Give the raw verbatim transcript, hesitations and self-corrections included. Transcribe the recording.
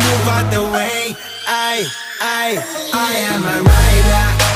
move out the way. I, I, I am a rider.